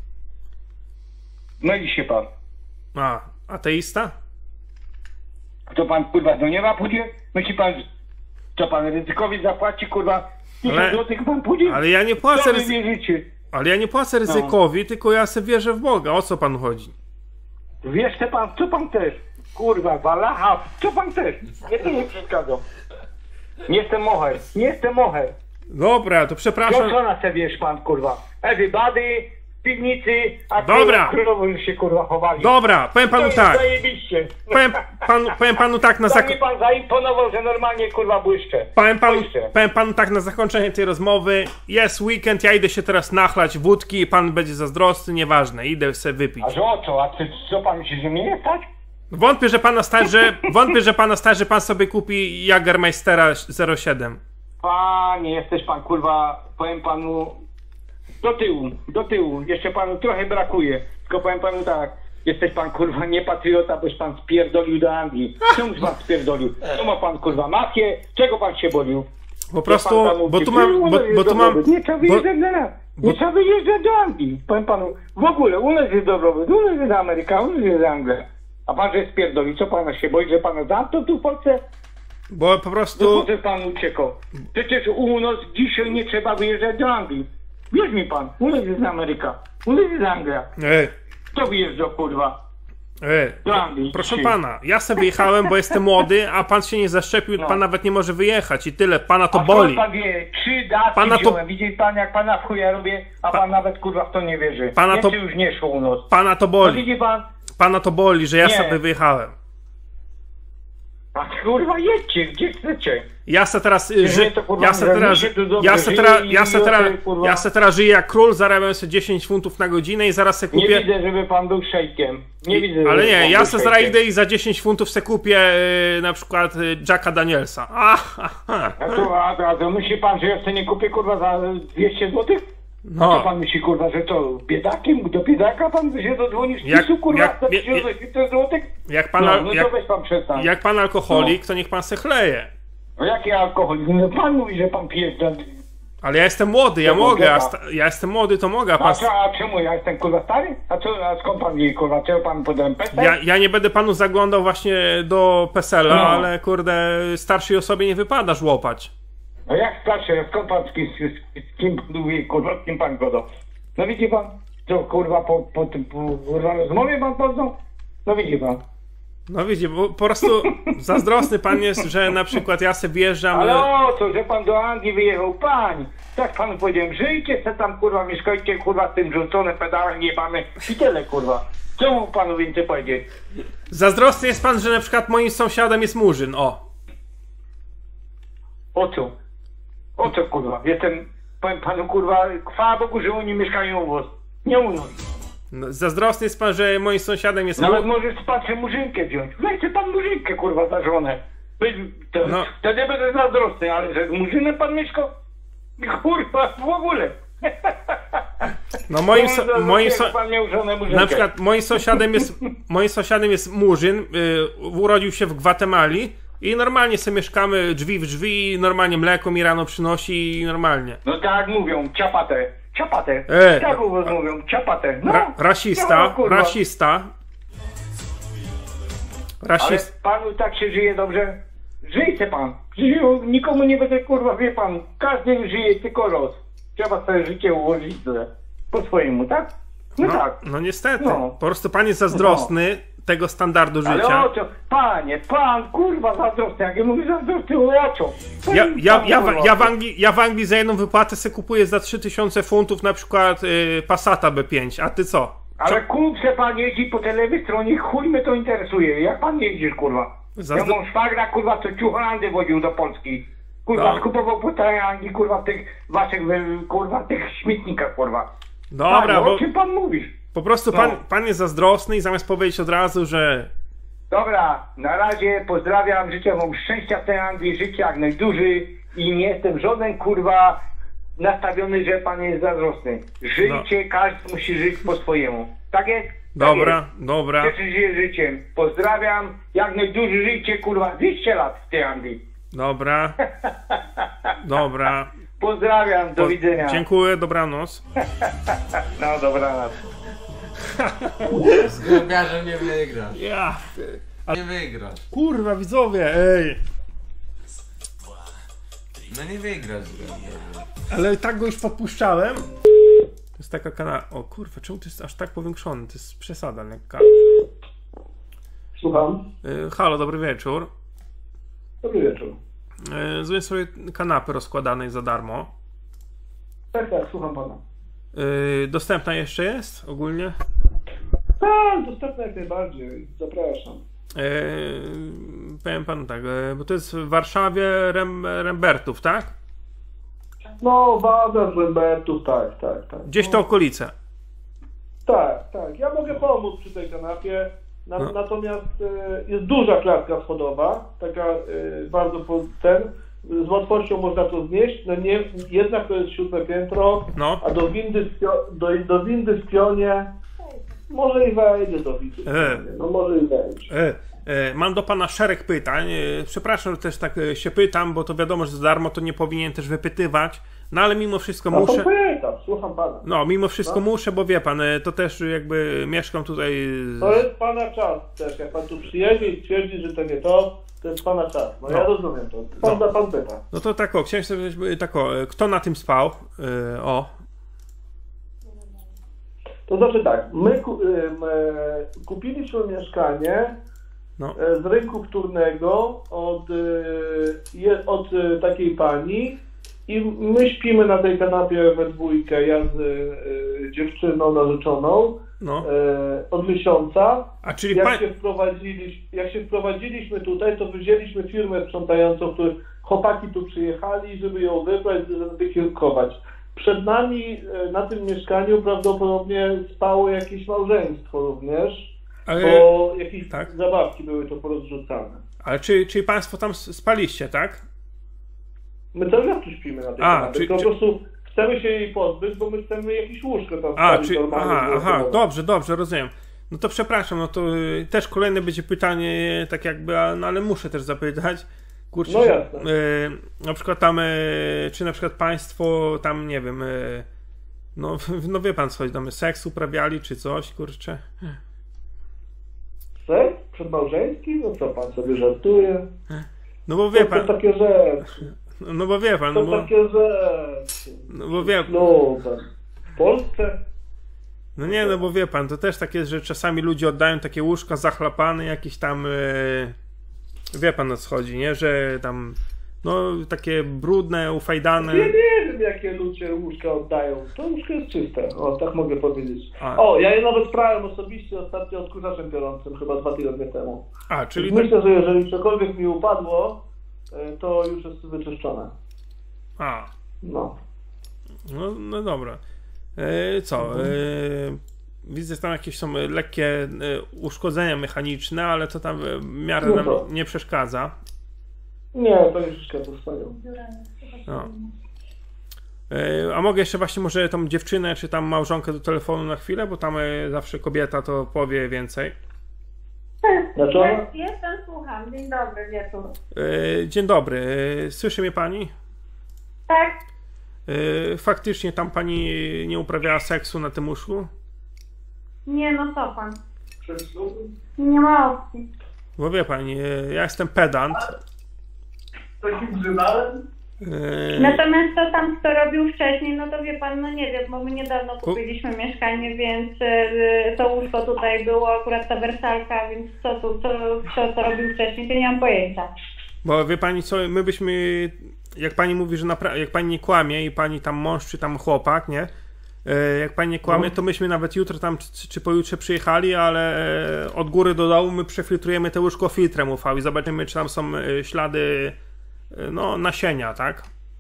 Myli się pan. A, ateista? Kto pan kurwa do nieba pójdzie? Myśli pan, co pan ryzykowi zapłaci kurwa tysiąc Ale- złotych pan pójdzie? Ale ja nie płacę, Co wy ryzy... wierzycie? ale ja nie płacę ryzykowi, tylko ja sobie wierzę w Boga. O co panu chodzi? Wiesz te pan, co pan też? Kurwa, walacha, co pan też? Nie to nie przeszkadzam. Nie jestem moher, nie jestem moher. Dobra, to Co, przepraszam. co na se wiesz pan kurwa? Everybody w piwnicy, a Dobra. królowo już się kurwa chowali. Dobra, powiem To panu jest tak. zajebiście. Powiem panu, powiem panu tak na Tak zak... mi pan zaimponował, że normalnie kurwa błyszczę. Powiem panu, Błyszczę. powiem panu tak na zakończenie tej rozmowy. Jest weekend, ja idę się teraz nachlać wódki i pan będzie zazdrosny, nieważne, idę sobie wypić. A że o co? A ty, co pan myśli, że mnie nie stać? Wątpię, że pana stać, że wątpię, że pana stać, że pan sobie kupi Jagermeistera zero siedem. Panie, jesteś pan kurwa, powiem panu do tyłu, do tyłu, jeszcze panu trochę brakuje. Tylko powiem panu tak, jesteś pan kurwa nie patriota, boś pan spierdolił do Anglii. Czemuś pan spierdolił? Co ma pan kurwa mafię? Czego pan się bolił? Po prostu, bo tu mam, bo, bo tu mam, Nie trzeba bo, wyjeżdżać do nas. bo- Nie trzeba wyjeżdżać do Anglii. Powiem panu, w ogóle u nas jest dobrobyt, u nas jest Ameryka, u nas jest Anglia. A pan że spierdoli, co pana się boi, że pana zamkną tu w Polsce? bo po No prostu, po co pan uciekł? Przecież u nas dzisiaj nie trzeba wyjeżdżać do Anglii. Wierz mi pan, u nas jest Ameryka, u nas jest Anglia. ej, Kto wyjeżdżał kurwa? ej, Do Anglii. proszę dzisiaj. pana, ja sobie wyjechałem, bo jestem młody, a pan się nie zaszczepił, No. pan nawet nie może wyjechać i tyle, pana to A skąd boli. pan wie, trzy dawki Pana to- wziąłem. Widzi pan jak pana w chuja robię, a pan nawet kurwa w to nie wierzy. Pana to- Więcej już nie szło u nas. Pana to No boli, widzi pan? pana to boli, że ja Nie. sobie wyjechałem. A kurwa jedźcie, gdzie chcecie. Ja se teraz y, ży... mnie to, kurwa, ja se że teraz mi się tu dobrze ja se żyje teraz i ja se ja teraz sobie, kurwa- ja se teraz żyję jak król, zarabiam sobie dziesięć funtów na godzinę i zaraz se Nie kupię. widzę, żeby pan był szejkiem. Nie widzę, żeby Ale pan nie, był ja se zaraz szejkiem. idę i za dziesięć funtów se kupię y, na przykład y, Jacka Danielsa. A, ha, ha. A to, a, a to myśli pan, że ja sobie nie kupię kurwa za dwieście złotych? Co No, pan myśli kurwa, że to biedakiem? Do biedaka pan się dodzwonisz Jak- PiSu kurwa jak- za je- tysiąc złotych? jak pan, No, no jak, to weź pan przestań. jak pan alkoholik, to niech pan se chleje. No jaki alkohol? No pan mówi, że pan pije. to- Ale ja jestem młody, ja To mogę, a mogę, sta- ja jestem młody, to mogę, a A, pan... co, a czemu ja jestem kurwa stary? A, co, a skąd pan wie kurwa? Czego pan podałem pesę? Ja, ja nie będę panu zaglądał właśnie do PESEL-a, No. ale kurde, starszej osobie nie wypada żłopać. No jak starszy, skąd pan z, kim- z, z kim mówi kurwa, z kim pan godo? No widzi pan? Co kurwa po, po, po, po kurwa rozmowie pan poznał? No widzi pan. No widzi, bo po prostu zazdrosny pan jest, że na przykład ja se wjeżdżam... Ale o to, że pan do Anglii wyjechał, pań! Tak panu powiedziałem, żyjcie se tam kurwa, mieszkajcie kurwa z tym rzuconym pedałem jebany i tyle kurwa. Co mu panu więcej powiedzieć? Zazdrosny jest pan, że na przykład moim sąsiadem jest Murzyn, o. O co? O co kurwa? Jestem, powiem panu kurwa, chwała Bogu, że oni mieszkają u was. Nie u nas. No, zazdrosny jest pan, że moim sąsiadem jest Nawet Murzyn. możesz pan sobie murzynkę wziąć. Weźcie pan murzynkę kurwa za żonę. Wy- To, No. to nie będę zazdrosny, ale że z murzynem pan mieszkał? Kurwa, w ogóle. No moim, To so, za- moim jak so, pan miał żonę murzynkę. na przykład moim sąsiadem jest moim sąsiadem jest Murzyn, y, urodził się w Gwatemali i normalnie sobie mieszkamy drzwi w drzwi i normalnie mleko mi rano przynosi i normalnie. No tak jak mówią, ciapatę. Ciapatę. E. Tak u was mówią, ciapatę. No. Ra, rasista, no, kurwa. rasista. Ale Rasist, panu tak się żyje dobrze? Żyjcie pan. Żyju, nikomu nie będę kurwa, wie pan. Każdy żyje tylko raz. Trzeba sobie życie ułożyć źle. Po swojemu, tak? No, no, tak. no niestety. No. Po prostu pan jest zazdrosny tego standardu Ale życia. o co? Panie, pan kurwa zazdrosny. Jak ja mówię zazdrosny, o co? Ja, ja, Pan, ja, w, kurwa. ja, w Anglii, ja w Anglii za jedną wypłatę sobie kupuję za trzy tysiące funtów na przykład y, Passata B pięć, a ty co? Ale kup se pan jeździ po tej lewej stronie, chuj mnie to interesuje. Jak pan jeździsz, kurwa? Zazdro- Ja mam szwagra, kurwa, co ciuchlandy woził do Polski. Kurwa, No. skupował po tej Anglii, kurwa, w tych waszych, y, kurwa, tych śmietnikach, kurwa. Dobra, Panie, bo o czym pan mówisz? po prostu No. pan, pan jest zazdrosny i zamiast powiedzieć od razu, że Dobra, na razie pozdrawiam, życzę wam szczęścia w tej Anglii, życia jak najdłużej i nie jestem żaden kurwa nastawiony, że pan jest zazdrosny. Żyjcie, no. Każdy musi żyć po swojemu. Tak jest? Tak dobra, jest. dobra. Cieszę się życiem. Pozdrawiam, jak najdłużej żyjcie kurwa dwieście lat w tej Anglii. Dobra. Dobra. Pozdrawiam, do po widzenia. Dziękuję, dobranoc. No, dobranoc. Z grębiarzem nie wygrasz. Ja. Nie wygrasz. Kurwa, widzowie, ej. No nie wygrasz z grębiarzem. Ale tak go już podpuszczałem. To jest taka kanał. O kurwa, czemu to jest aż tak powiększony? To jest przesada lekka. Słucham. Yy, halo, dobry wieczór. Dobry wieczór. Yy, Zły sobie kanapy rozkładanej za darmo. Tak, tak, słucham pana. Yy, dostępna jeszcze jest ogólnie? Tak, dostępne jak najbardziej. Zapraszam. Yy, powiem panu tak, yy, bo to jest w Warszawie Rem, Rembertów, tak? No, Wada z Rembertów, tak, tak, tak. Gdzieś te okolice. Tak, tak. Ja mogę pomóc przy tej kanapie. Na, No. Natomiast e, jest duża klatka schodowa, taka e, bardzo po, ten, z łatwością można to znieść, no nie, jednak to jest siódme piętro, No. a do windy, w pio, do, do windy w pionie może i wejdzie do windy w E. pionie, no może i wejdzie. E, e, mam do pana szereg pytań. E, przepraszam, że też tak e, się pytam, bo to wiadomo, że za darmo to nie powinien też wypytywać. No ale mimo wszystko No to muszę. pytam, słucham pana. No, mimo wszystko No. muszę, bo wie pan, e, to też jakby mieszkam tutaj. z- To jest pana czas też, jak pan tu przyjedzie i twierdzi, że to nie to, to jest pana czas. No, No. ja rozumiem to. Pan, No. pan pyta. No to tak o, chciałem sobie tak o, e, kto na tym spał? E, o. To znaczy tak, my ku, ym, e, kupiliśmy mieszkanie No. e, z rynku wtórnego od, e, je, od e, takiej pani i my śpimy na tej kanapie we dwójkę, ja z e, dziewczyną narzeczoną No. e, od miesiąca. A czyli Jak pan. się, wprowadziliśmy, jak się wprowadziliśmy tutaj, to wzięliśmy firmę sprzątającą, które chłopaki tu przyjechali, żeby ją wybrać, żeby wykierunkować. Przed nami e, na tym mieszkaniu prawdopodobnie spało jakieś małżeństwo również, Ale, bo jakieś tak. zabawki były tu porozrzucane. ale czy, czyli państwo tam s- spaliście, tak? My cały czas tu śpimy na tej A, kanapie, czy- tylko czy- po prostu chcemy się jej pozbyć, bo my chcemy jakieś łóżko tam A, wstawić czy. normalnie, Aha, żeby aha, było. dobrze, dobrze, rozumiem. No to przepraszam, no to y, też kolejne będzie pytanie, y, tak jakby, a, no ale muszę też zapytać. Kurczę, No jasne. y, na przykład tam, y, czy na przykład państwo tam, nie wiem, y, no, no wie pan co, tam seks uprawiali, czy coś, kurczę. Seks? Przedmałżeński? No co pan sobie żartuje? No bo wie To, pan, to takie rzeczy. no bo wie pan, no To bo, takie rzeczy. no bo wie, No, tak. W Polsce? no nie, no bo wie pan, to też tak jest, że czasami ludzie oddają takie łóżka zachlapane, jakieś tam, y, wie pan o co chodzi, nie, że tam, no takie brudne, ufajdane. Ja nie wiem, jakie ludzie łóżka oddają. To łóżko jest czyste. O, tak mogę powiedzieć. A. O, ja je nawet prałem osobiście ostatnio odkurzaczem piorącym, chyba dwa tygodnie temu. A, czyli tak, Myślę, że jeżeli cokolwiek mi upadło, e, to już jest wyczyszczone. a, No. no, no dobra. E, co, e, widzę, że tam jakieś są lekkie e, uszkodzenia mechaniczne, ale to tam w miarę No nam to. nie przeszkadza. Nie, to już wszystko zostają. No. E, a mogę jeszcze właśnie może tą dziewczynę, czy tam małżonkę do telefonu na chwilę, bo tam e, zawsze kobieta to powie więcej. Znaczy ona? Jest, jestem, słucham. Dzień dobry, wieczór. E, dzień dobry, e, słyszy mnie pani? Tak? E, faktycznie tam pani nie uprawiała seksu na tym łóżku? Nie, no co pan? Nie ma opcji. Bo wie pani, e, ja jestem pedant. Takim żywalem? E, Natomiast to tam, kto robił wcześniej, no to wie pan, no nie wiem, bo my niedawno kupiliśmy mieszkanie, więc y, to łóżko tutaj było, akurat ta wersalka, więc co tu, co, kto to robił wcześniej, to nie mam pojęcia. Bo wie pani co, my byśmy, jak pani mówi, że napra- jak pani nie kłamie i pani tam mąż czy tam chłopak, nie? E, jak pani nie kłamie, to myśmy nawet jutro tam czy, czy pojutrze przyjechali, ale e, od góry do dołu my przefiltrujemy te łóżko filtrem U V i zobaczymy, czy tam są e, ślady e, no, nasienia, tak?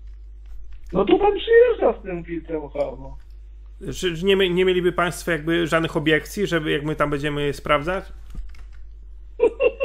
No to pan przyjeżdża z tym filtrem U V. No. Czy, czy nie, nie mieliby państwo jakby żadnych obiekcji, żeby jak my tam będziemy sprawdzać?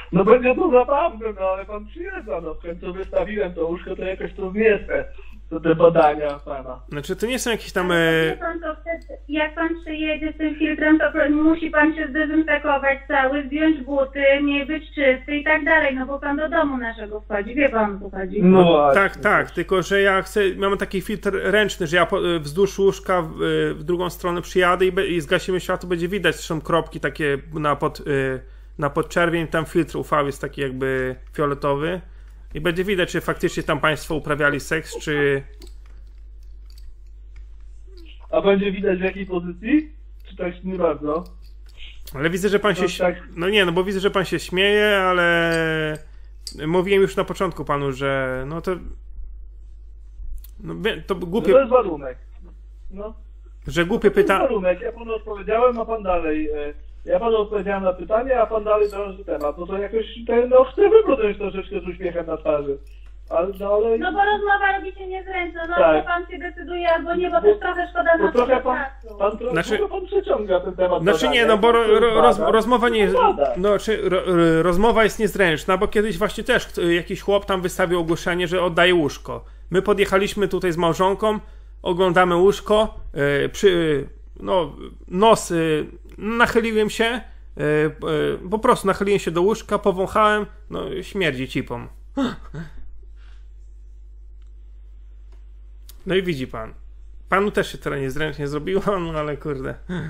No będzie to zabawne, no ale pan przyjeżdża, no w końcu wystawiłem to łóżko, to jakoś to zmieszczę. To te badania pana. Znaczy to nie są jakieś tam... Ale E... pan, to wtedy, jak pan przyjedzie z tym filtrem, to musi pan się zdezynfekować cały, zdjąć buty, nie być czysty i tak dalej, no bo pan do domu naszego wchodzi, wie pan o co chodzi. No, no tak, tak, tylko że ja chcę, mamy taki filtr ręczny, że ja po, wzdłuż łóżka w, w drugą stronę przyjadę i, be, i zgasimy światło, będzie widać, są kropki takie na, pod, na podczerwień, tam filtr U V jest taki jakby fioletowy. I będzie widać, czy faktycznie tam państwo uprawiali seks, czy... A będzie widać w jakiej pozycji? Czy tak nie bardzo? Ale widzę, że pan się... No, tak. no nie, no bo widzę, że pan się śmieje, ale... Mówiłem już na początku panu, że no to... No to głupie... No to jest warunek. No. Że głupie pytanie... To jest warunek, ja panu odpowiedziałem, a pan dalej... Ja panu odpowiedziałem na pytanie, a pan dalej drąży temat. No to jakoś ten, no chcę wybrnąć troszeczkę z uśmiechem na twarzy. Ale, no, ale... no bo rozmowa robi się niezręczna, no tak. to pan się decyduje albo nie, bo też trochę szkoda na trochę pan, czasu. pan, pan, znaczy, pan przeciąga ten temat. Znaczy badania. nie, no bo ro, ro, roz, rozmowa nie jest... Bada. No, czy, ro, rozmowa jest niezręczna, bo kiedyś właśnie też jakiś chłop tam wystawił ogłoszenie, że oddaje łóżko. My podjechaliśmy tutaj z małżonką, oglądamy łóżko, yy, przy, yy, no, nos, yy, nachyliłem się, Yy, yy, po prostu nachyliłem się do łóżka, powąchałem, no śmierdzi cipą. No i widzi pan. Panu też się teraz niezręcznie zrobiło, no ale kurde.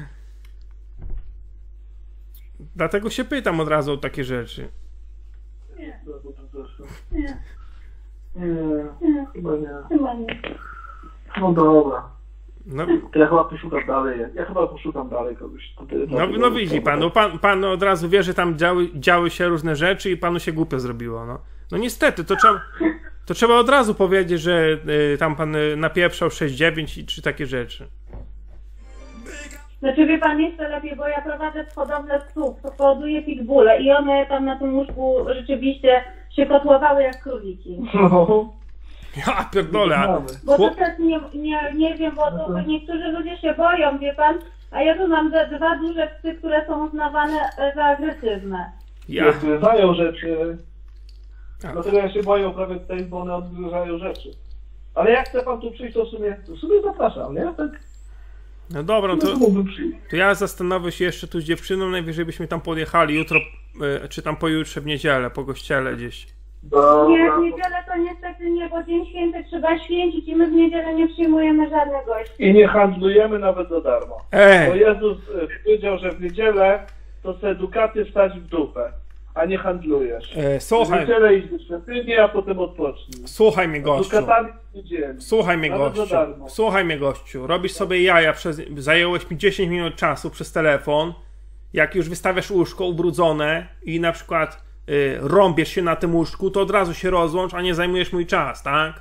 Dlatego się pytam od razu o takie rzeczy. Nie. Nie. Nie. Chyba nie. Chyba nie. No dobra. No, to ja chyba poszukam dalej. Ja chyba poszukam dalej kogoś. No, no widzi pan, no pan, pan od razu wie, że tam działy, działy się różne rzeczy i panu się głupio zrobiło, no. No niestety, to trzeba, to trzeba od razu powiedzieć, że y, tam pan y, napieprzał sześć dziewięć i czy takie rzeczy. Znaczy wie pan, jeszcze lepiej, bo ja prowadzę hodowlę psów, to powoduje pitbulle i one tam na tym łóżku rzeczywiście się kotłowały jak króliki. No. Ja pierdolę. Bo to też nie, nie, nie wiem, bo to niektórzy ludzie się boją, wie pan, a ja tu mam dwa duże psy, które są uznawane za agresywne. Ja. Odgryzają rzeczy. Dlatego ja się boję prawie tutaj, bo one odgryzają rzeczy. Ale jak chce pan tu przyjść, to w sumie, to w sumie zapraszam, nie? Tak. No dobra, to, to ja zastanowię się jeszcze tu z dziewczyną, najwyżej byśmy tam podjechali jutro, czy tam pojutrze w niedzielę, po kościele gdzieś. Dobra. Nie, w niedzielę to niestety nie, bo Dzień Święty trzeba święcić i my w niedzielę nie przyjmujemy żadnych gości. I nie handlujemy nawet za darmo. Ej. Bo Jezus powiedział, że w niedzielę to z edukaty wstać w dupę, a nie handlujesz. E, słuchaj. W niedzielę iść do świątyni, a potem odpocznij. Słuchaj mnie, gościu. Słuchaj mnie, nawet gościu. Słuchaj mnie, gościu. Robisz sobie jaja, przez... zajęłeś mi dziesięć minut czasu przez telefon. Jak już wystawiasz łóżko ubrudzone i na przykład y, rąbiesz się na tym łóżku, to od razu się rozłącz, a nie zajmujesz mój czas, tak?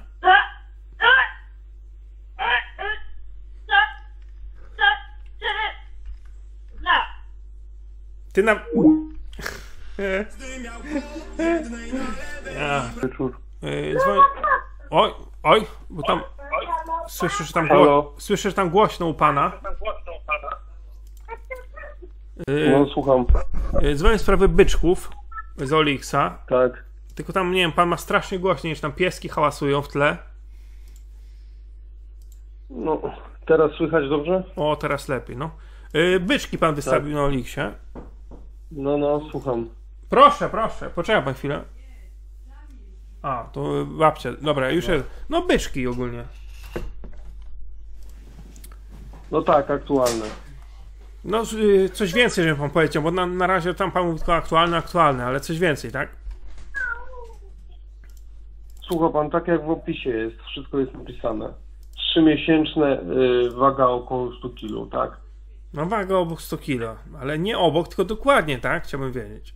Ty na... Ja. Yy, dzwoń... Oj, oj, bo tam... Słyszę, że tam, gło... Słyszę, że tam głośno u pana. Yy, No, słucham. Yy, dzwonię w sprawie byczków z Olixa. Tak. Tylko tam, nie wiem, pan ma strasznie głośniej, niż tam pieski hałasują w tle. No, teraz słychać dobrze? O, teraz lepiej, no. Yy, byczki pan wystawił tak na Olixie. No, no, słucham. Proszę, proszę, poczekaj pan chwilę. A, to babcia, dobra, już jest. No, byczki ogólnie. No tak, aktualne. No, yy, coś więcej, żebym pan powiedział, bo na, na razie tam pan mówi tylko aktualne, aktualne, ale coś więcej, tak? Słucha pan, tak jak w opisie jest, wszystko jest napisane. Trzymiesięczne, yy, waga około sto kilo, tak? No, waga obok sto kilo, ale nie obok, tylko dokładnie, tak? Chciałbym wiedzieć.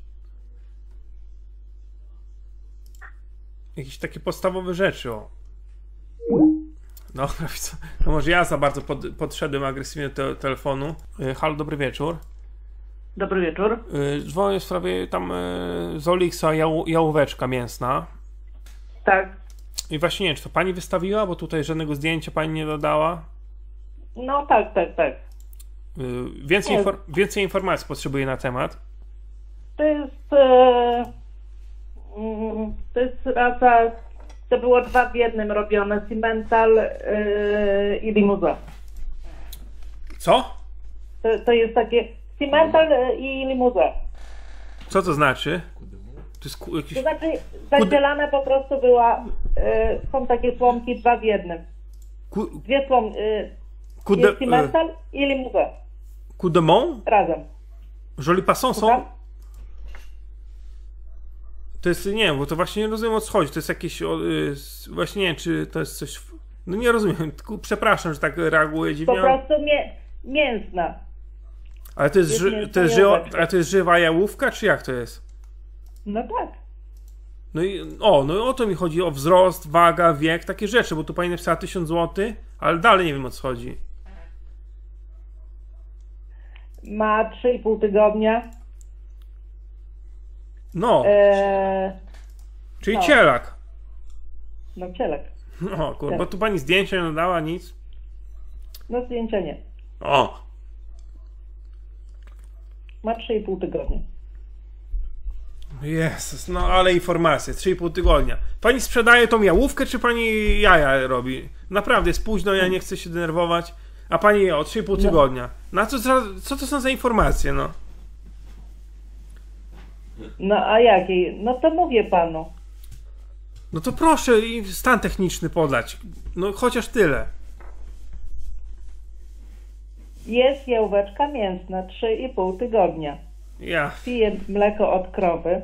Jakieś takie podstawowe rzeczy, o. Dobra, co? No może ja za bardzo pod, podszedłem agresywnie do te, telefonu. Yy, halo, dobry wieczór. Dobry wieczór. Yy, dzwonię w sprawie tam yy, z Olixa jał, jałóweczka mięsna. Tak. I właśnie nie wiem, czy to pani wystawiła, bo tutaj żadnego zdjęcia pani nie dodała. No tak, tak, tak. Yy, więcej, infor- więcej informacji potrzebuję na temat. To jest e, mm, to jest rasa, to było dwa w jednym robione, Simmental yy, i Limousin. Co? To, to jest takie Simmental i Limousin. Co to znaczy? To jest ku- jakiś... To znaczy zadzielane po prostu była, yy, są takie słomki dwa w jednym. Ku... Dwie słom, yy, Kude... jest Simmental i Limousin. Coup de Mont? Razem. Joli Passon są... Słucham? To jest, nie wiem, bo to właśnie nie rozumiem, o co chodzi. To jest jakieś, o, y, właśnie nie wiem, czy to jest coś... No nie rozumiem, tylko przepraszam, że tak reaguję Po dziwnie. prostu mię, mięsna. Ale to jest, jest ży, mięsna to jest, żyła, jałówka. ale to jest żywa jałówka, czy jak to jest? No tak. No i o, no i o to mi chodzi, o wzrost, waga, wiek, takie rzeczy, bo tu pani napisała tysiąc złotych, ale dalej nie wiem, o co chodzi. Ma trzy i pół tygodnia. No, Eee, czyli no. cielak. no cielek. No, kurwa, bo tu pani zdjęcia nie dodała, nic. No zdjęcia nie. O, Ma trzy i pół tygodnia. Jezus, no ale informacje, trzy i pół tygodnia. Pani sprzedaje tą jałówkę, czy pani jaja robi? Naprawdę, jest późno, ja nie chcę się denerwować. A pani o trzy i pół No. tygodnia. Na co, co, co to są za informacje, no? No a jakiej? No to mówię panu. No to proszę i stan techniczny podać. No chociaż tyle. Jest jałóweczka mięsna, trzy i pół tygodnia. Ja. Pije mleko od krowy.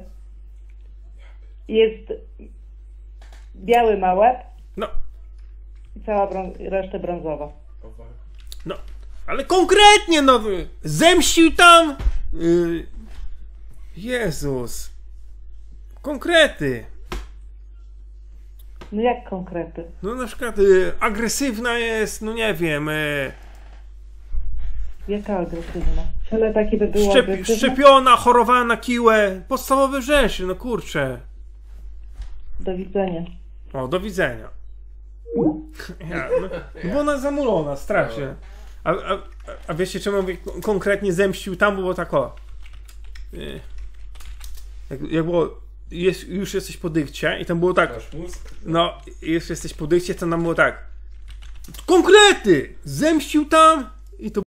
Jest biały ma łeb. No. I cała brą- reszta brązowa. No, ale konkretnie, no, zemścił tam. Yy, Jezus. Konkrety. No jak konkrety? No na przykład y, agresywna jest, no nie wiem, y, Jaka agresywna? Ciele takie by było szczep, agresywne? szczepiona, chorowała na kiłę. Podstawowe rzeczy, no kurczę. Do widzenia. O, do widzenia. Ja, no, bo ona zamulona, strasznie. A, a, a wiecie czemu mówię konkretnie zemścił tam, było tak o. Y, Jak, jak było, jest, już jesteś po dykcie i tam było tak. No, już jesteś po dykcie, to nam było tak. Konkrety! Zemścił tam i to